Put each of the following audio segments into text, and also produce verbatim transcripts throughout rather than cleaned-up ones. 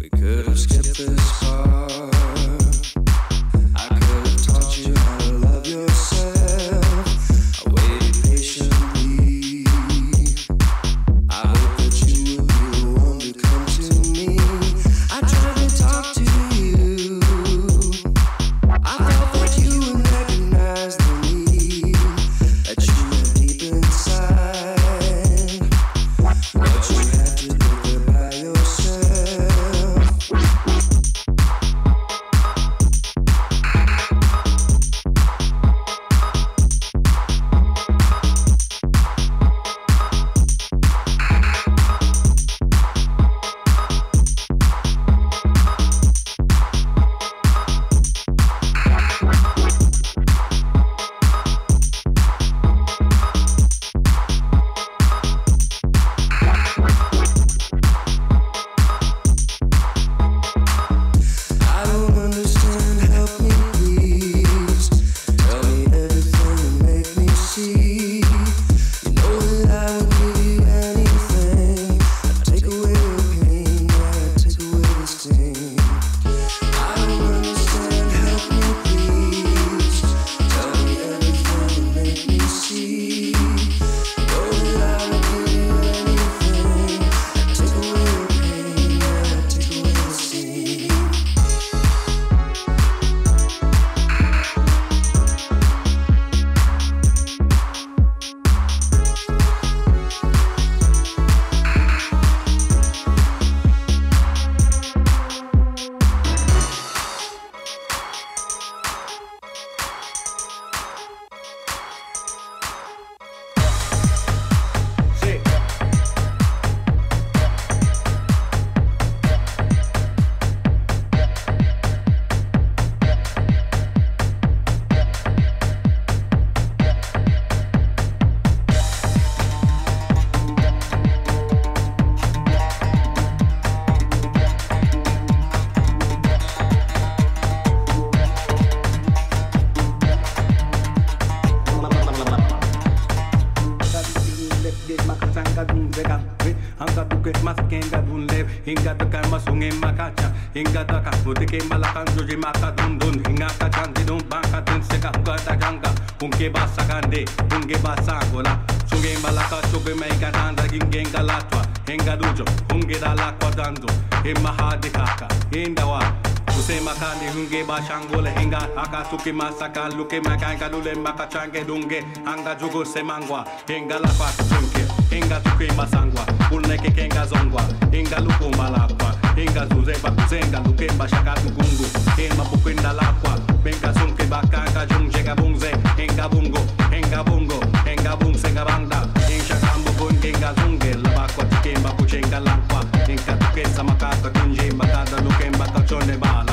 Hingga tekan masungin makaca hingga tekan mutike malakan joji maka dundun hingga kacan didum bangkatin seka kata jangka unke basa kande unke basa gola sunge malaka choge mega tanda gingen galatwa hingga dujo unge dala kwadando himma hadikaka indawa Use makani hunge bashangole hinga aka tuki masaka luke makanga dule makachange dunge anga jugo semangwa hinga la kwa chunke hinga tuki masangwa ulneke kenga zongwa hinga luko malakwa hinga zuze bakuzenga luke bashaka tukungu hinga pukwinda lakwa benga sunke bakanga jungje bunze hinga bungo hinga bungo hinga bungse ngabanda hinga kambu bunga zunge labakwa tikemba kuchenga lakwa hinga tuke samakaka kunje makada luke makachone bala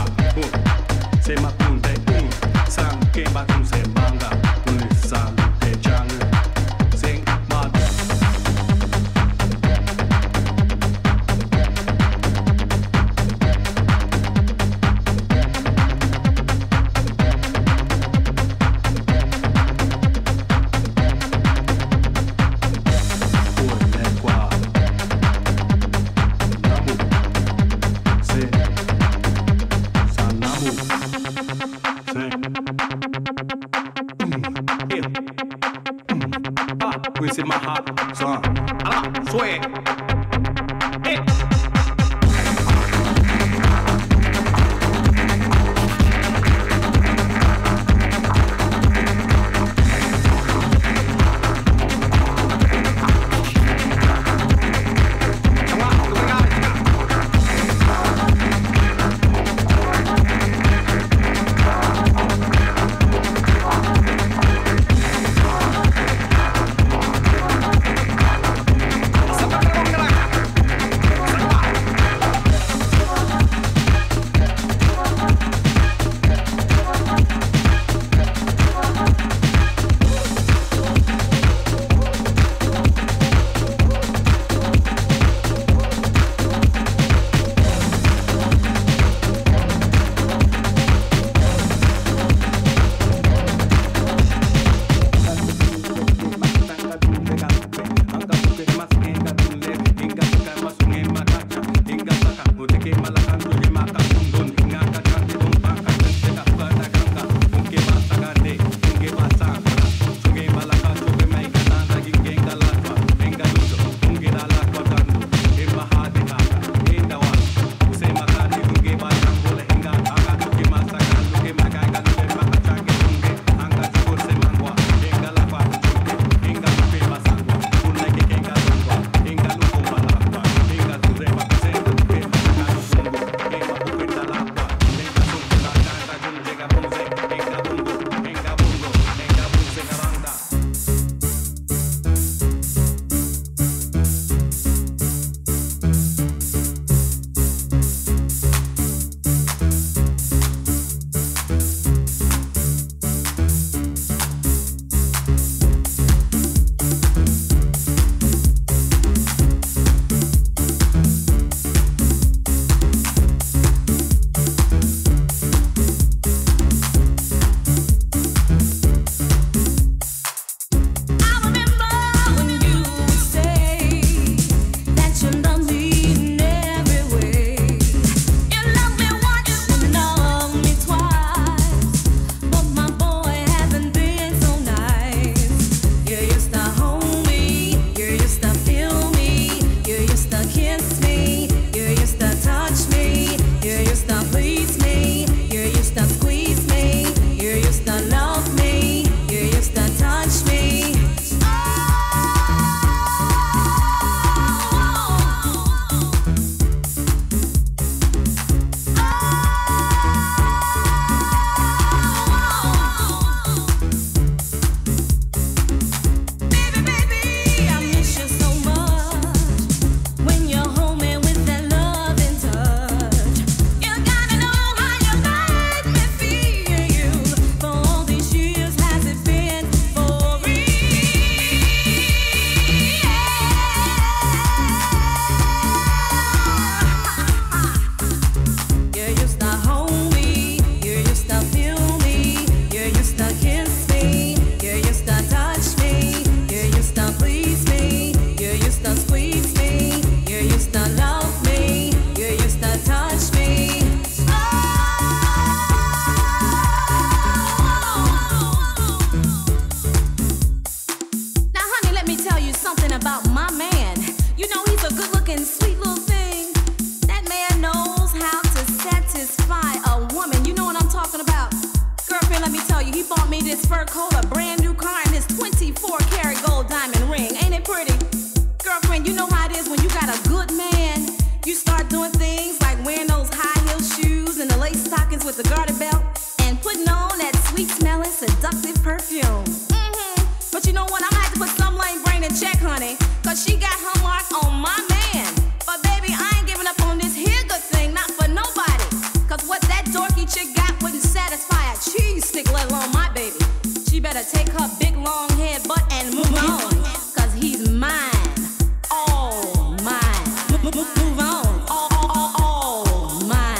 Se mapunte un sang ke batum se manga un sang te chang sing mat With my heart, son. Ala, sway. Hey. Malakan he bought me this fur coat, a brand new car, and this twenty-four karat gold diamond ring. Ain't it pretty? Girlfriend, you know how it is when you got a good man. You start doing things like wearing those high-heel shoes and the lace stockings with the garter belt and putting on that sweet-smelling, seductive perfume. Mm-hmm. But you know what? I'm gonna have to put some lane brain in check, honey, cause she got her mark on my man. But baby, I ain't giving up on this here good thing, not for nobody. Cause what that dorky chick got wouldn't satisfy a cheese stick, let alone my baby. She better take her big long head butt and move on, cause he's mine. All mine. Move, move, move on. All, all, all, all mine.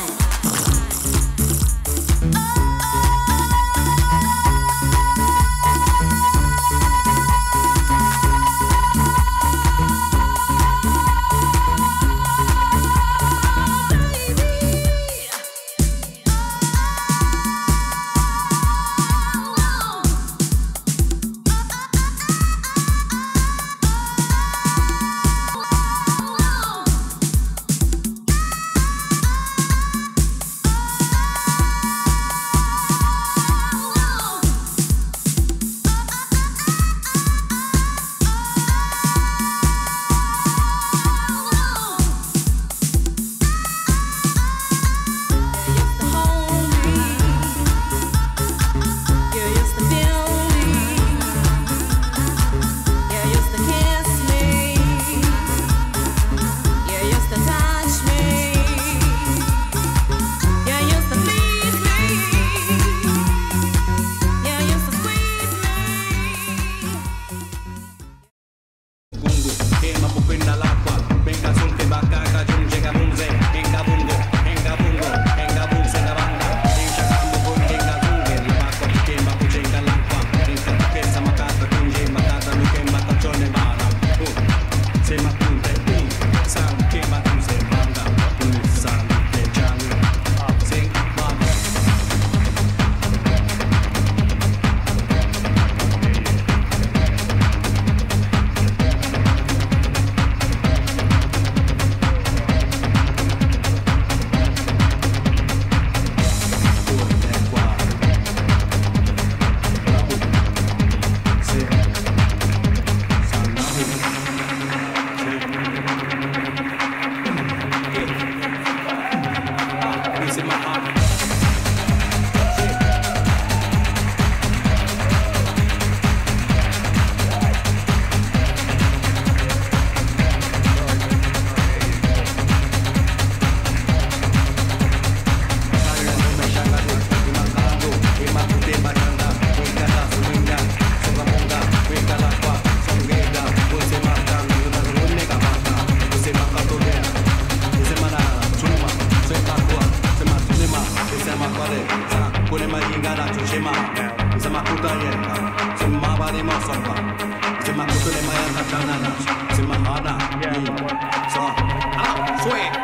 Sema hana, sema hana, so, ah, swear.